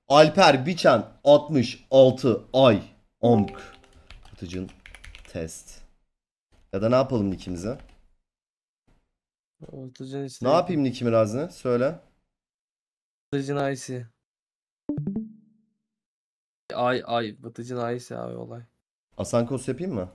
Alper Biçen 66 ay. Onk. Kutucun test. Ya da ne yapalım nickimize? Ortacan işte. Ne yapayım nickimi Razni? Söyle. Batıcın Aysi. Ay. Batıcın Aysi abi olay. Asankos yapayım mı?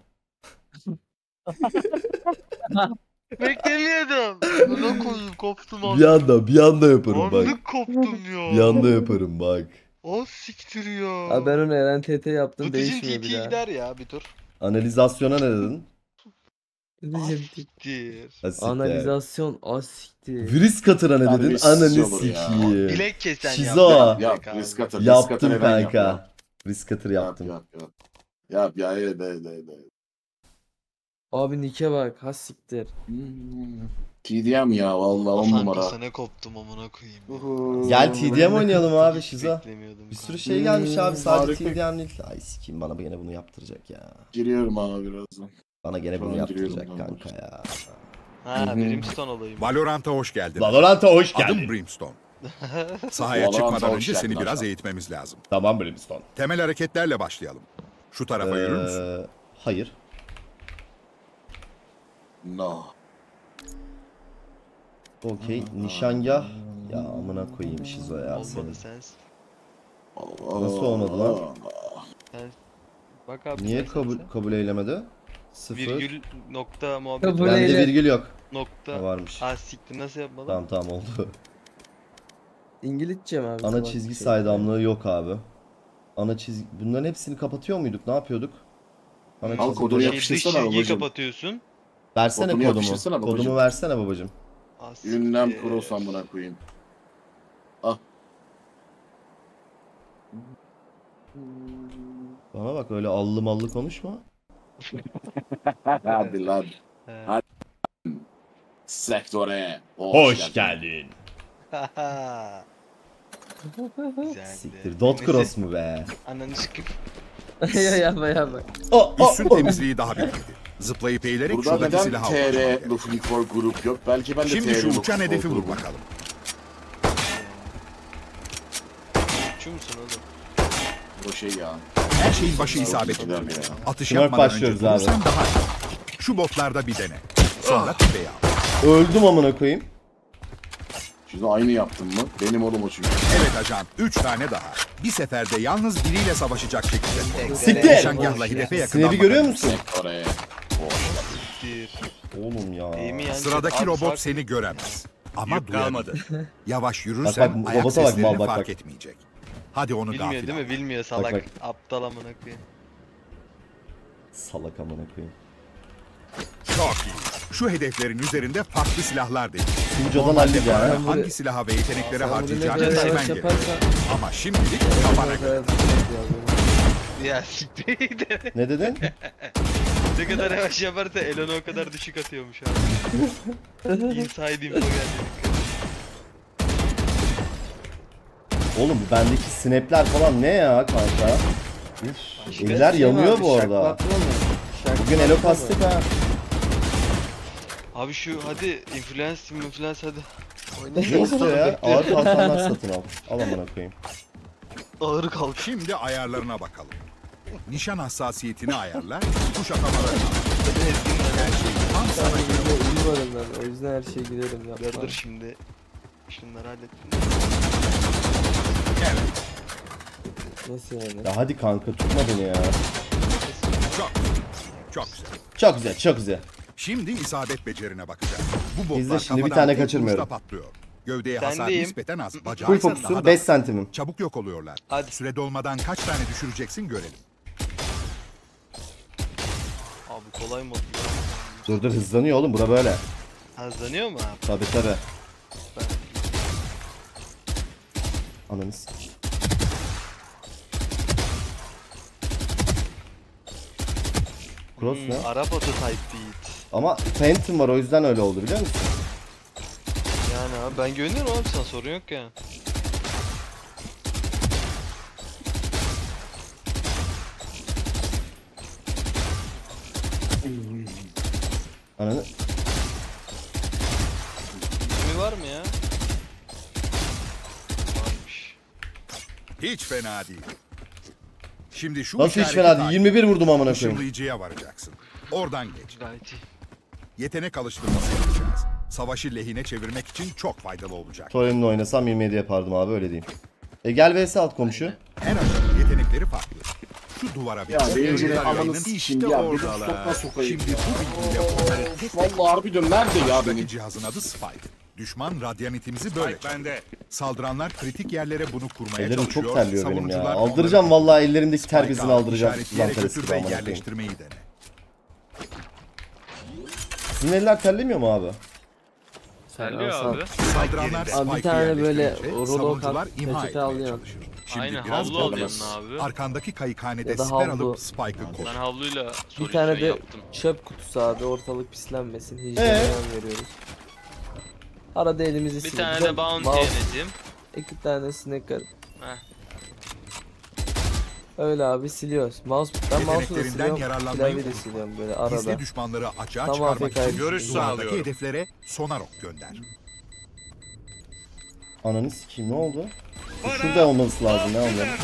Beklemiyordum. Buna koyayım koptum Bir anda yaparım bak. Anlık koptum ya. Bir anda yaparım bak. O siktir ya. Abi ben onu Eren TT yaptım, Bıtıcın değişmiyor bir TT'ye daha. gider ya bir tur. Analizasyona ne dedin? Batıcın TT. Siktir. Asiktir. Analizasyon asiktir. Virüs katıra ne dedin? Terbiyesiz Ananı olur ya. sikiyim. Bilek kesen Şizo. Yap risk atır. Yaptım kanka. Risk atır yaptım. Yap ya de. Abi Nike bak, has siktir. TDM ya vallahi 10 numara. Sana koptum amına koyayım. Gel TDM oynayalım abi Hiç Şizo. beklemiyordum Bir sürü kanka. şey gelmiş abi sadece harika. TDM değil. Ay sikiyim bana yine bunu yaptıracak ya. Giriyorum abi birazdan. Bana gene bunu Tamam, giriyorum yaptıracak ben. kanka ya. Ha Brimstone olayım. Valorant'a hoş geldin. Valorant'a hoş Adım geldin. Brimstone. Sahaya Valorant'a çıkmadan hoş önce geldin seni biraz Hasan. eğitmemiz lazım. Tamam Brimstone. Temel hareketlerle başlayalım. Şu tarafa yürür müsün? Hayır. No. Okey. Nişangah. Ya amına koyayım Şizo ya Olmadı senin. sensin. Nasıl olmadı lan? Bak abi. Niye sen kabul eylemedi? Sıfır. Virgül nokta muhabbet. Kabul Bende eyle. virgül yok. Nokta. Ha, varmış. Ha siktir nasıl yapmalı? Tamam oldu. İngilizce mi abi? Ana Bak, çizgi şey. saydamlığı yok abi. Ana çizgi... Bunların hepsini kapatıyor muyduk? Ne yapıyorduk? Ana Al çizgi... kodunu Dış yapıştırsana çizgiyi babacım. kapatıyorsun. Versene Kodunu kodumu. yapıştırsana babacım. Kodumu versene babacım. Ah, siktir. Ünlem pro buna koyayım. Ah. Bana bak öyle allı mallı konuşma. Hadi lan. He. Sektöre. geldin. Güzeldi. Siktir. Dot cross mu be? Ananı sıkıp. Ya yapma. Üssün temizliği daha bitmedi. Zıplayıp eğilerek Burada şuradaki neden silahı TR almak. Looking for grup yok? Belki ben de Şimdi TR şu Looking uçan for hedefi vur grubum. bakalım. Şu musun oğlum? O şey ya. Her şeyin başı isabetli. Gider ya. Atış Şuna yapmadan önce başlıyoruz abi. durursan daha iyi. Şu botlarda bir dene. Sonra tepeye al. Öldüm amına koyayım. Şimdi aynı yaptın mı? Benim oğlum o çünkü. Evet ajan, 3 tane daha. Bir seferde yalnız biriyle savaşacak şekilde. Siktir! Nişangahla hedefe yakından Snap'i görüyor bakabilirsin. musun? Sektöre. Siktir. Oğlum ya. Eğimi yan Sıradaki çek, robot at, seni göremez. Ama Yük kalmadı. duyabilir. Yavaş yürürsen Bak, ayak robota bak, seslerini bak, fark bak. etmeyecek. Hadi onu Bilmiyor gafil değil mi? al. Bilmiyor salak. bak. Aptal amına koyayım. Salak amına koyayım. Çok iyi. Şu hedeflerin üzerinde farklı silahlar değil. Sinco'dan halledeceğim. Ben Hangi silahı ve yetenekleri Sen bunu ne harcayacağını kadar bilmen yavaş gerekiyor. yaparsan. Ama şimdilik kafana göre. Ya siktir. Ne dedin? Ne kadar yavaş yaparsa Elon'a o kadar düşük atıyormuş abi. Inside info geldi. Oğlum bu bendeki snapler falan ne ya kanka? Üf, eller yanıyor bu arada. Bugün elo kastık ha. Abi şu hadi influence hadi. Ne istiyor ya? Ağır kalkanlar satın al. Al amına koyayım. Ağır kalk. Şimdi ayarlarına bakalım. Nişan hassasiyetini ayarla, tuş atamalarını al. Her şey tam sana göre. Uyumadım ben, o yüzden her şeye giderim yapma. Dur şimdi. Şunları hallettim. Evet, Nasıl yani? Ya hadi kanka tutma beni ya. çok, çok güzel. Çok güzel, çok güzel. Şimdi isabet becerine bakacağız. Bu botlar İzle şimdi bir kafadan tane tek kaçırmıyorum. vuruşta patlıyor. Gövdeye hasar Sendeyim. nispeten az. Full Bacağı ise daha fokusum da 5 santimim. çabuk yok oluyorlar. Hadi. Süre dolmadan kaç tane düşüreceksin görelim. Abi kolay mod ya. Dur hızlanıyor oğlum bura böyle. Hızlanıyor mu abi? Tabi. Ananız. Cross ne? Arap Auto Type Beat. Ama Phantom var o yüzden öyle oldu biliyor musun? Yani abi ben güveniyorum abi sana sorun yok ya. Ananı. Kimi var mı ya? Varmış. Hiç fena değil. Şimdi şu Nasıl hiç işareti fena değil? takip 21 vurdum amına koyayım. Işınlayıcıya varacaksın. Oradan geç. Gayet iyi. Yetenek alıştırması yapacağız. Savaşı lehine çevirmek için çok faydalı olacak. Toren'le oynasam 27 yapardım abi öyle diyeyim. Gel vs at komşu. Her ajanın yetenekleri farklı. Şu duvara bir Ya bak. benim Yayının amanı işte sikeyim ya. Beni oradalar. sokma sokayım. Şimdi bu bilgiyle onları tek tek Vallahi harbiden nerede ya karşıdaki benim? cihazın adı Spike. Düşman radyanitimizi böyle. Bende. Saldıranlar kritik yerlere bunu kurmaya Ellerim çalışıyor. çok terliyor benim ya. Savunucular Aldıracağım onları vallahi ellerimdeki Spike'a terbiyesini aldıracağım. işaretleyerek Zanteres götür gibi ve amına koyayım. yerleştirmeyi dene. Sizin eller terlemiyor mu abi? Terliyor Hasan. abi. Saldıranlar Abi bir Spike'ı tane böyle yerleştirince rulo savunucular kart imha peçete etmeye alıyorsun. çalışır. Şimdi Aynen biraz havlu bekle. alıyorsun abi. Arkandaki kayıkhanede Ya da siper havlu. alıp Spike'ı koy. Ben havluyla Bir solüsyon tane de yaptım. çöp kutusu abi, ortalık pislenmesin. Hijyen veriyoruz. Arada elimizi Bir siliyoruz. tane de bounty yeneceğim. 2 tane snacker. Heh. Öyle abi siliyoruz. Mouse'u da Yeteneklerinden siliyorum. yararlanmayı Klavyeyi de unutma. siliyorum böyle arada. Gizli düşmanları açığa Tam çıkarmak AFK 'yim. için Görüş duvardaki hedeflere sonar ok gönder. Ananı sikeyim ne oldu? Şurada olması lazım ya onların.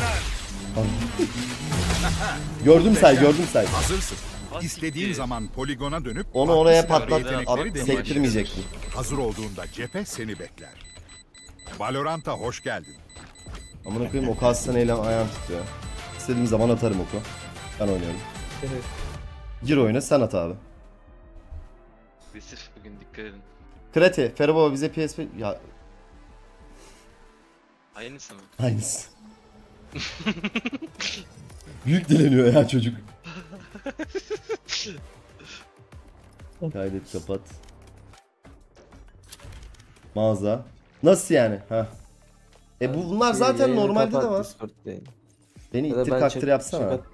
Gördüm say. Hazırsın. Bas İstediğin siktir. zaman poligona dönüp Onu oraya farklı patlat, silah yetenekleri yetenekleri deneyeceksin. sektirmeyecektim. Hazır olduğunda cephe seni bekler. Valorant'a hoş geldin. Amına koyayım oku aslan eylem ayağım tutuyor. İstediğim zaman atarım oku. Ben oynuyorum. Gir oyuna sen at abi. Agresif bugün dikkat edin. Krati, Ferro bize PSP... Ya Aynısı mı? aynısı. Büyük dileniyor ya çocuk. Kaydet kapat. Mağaza. Nasıl yani? Ha. Bunlar zaten Yayını normalde de kapat, var. Discord'dayım. Beni Ya da ittir ben kaktır çek- yapsana. çek-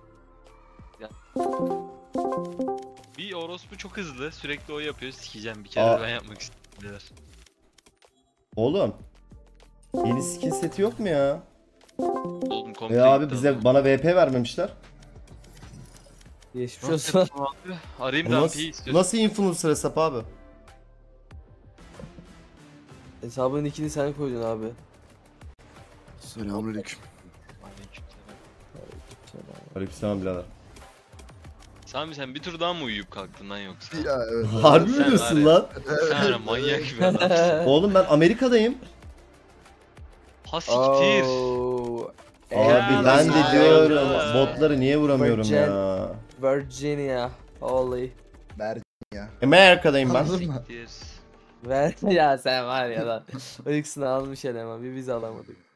Bir orospu çok hızlı. Sürekli o yapıyor. Sikeceğim bir kere Aa. ben yapmak istedim. Oğlum. Yeni skin seti yok mu ya? Oğlum komple Ya abi gitti bize adam. bana VP vermemişler. Geçmiş Nasıl olsun. yapalım abi? Arayayım da Nasıl, AP'yi istiyorum. nasıl influencer hesap abi? Hesabın ikini sen koydun abi. Selamünaleyküm. Aleykümselam birader. Sami sen bir tur daha mı uyuyup kalktın lan yoksa? Ya evet. Harbi mi Sen diyorsun var ya. lan? Sen ara manyak bir adamsın. Oğlum ben Amerika'dayım. Ha siktir. Oo, Abi ben de nasıl diyorum ya? botları niye vuramıyorum Virgin. ya. Virginia. Holy. Amerika'dayım ben. Siktir. Ver ya sen var ya lan. O ikisini almış eleman. Bir biz alamadık.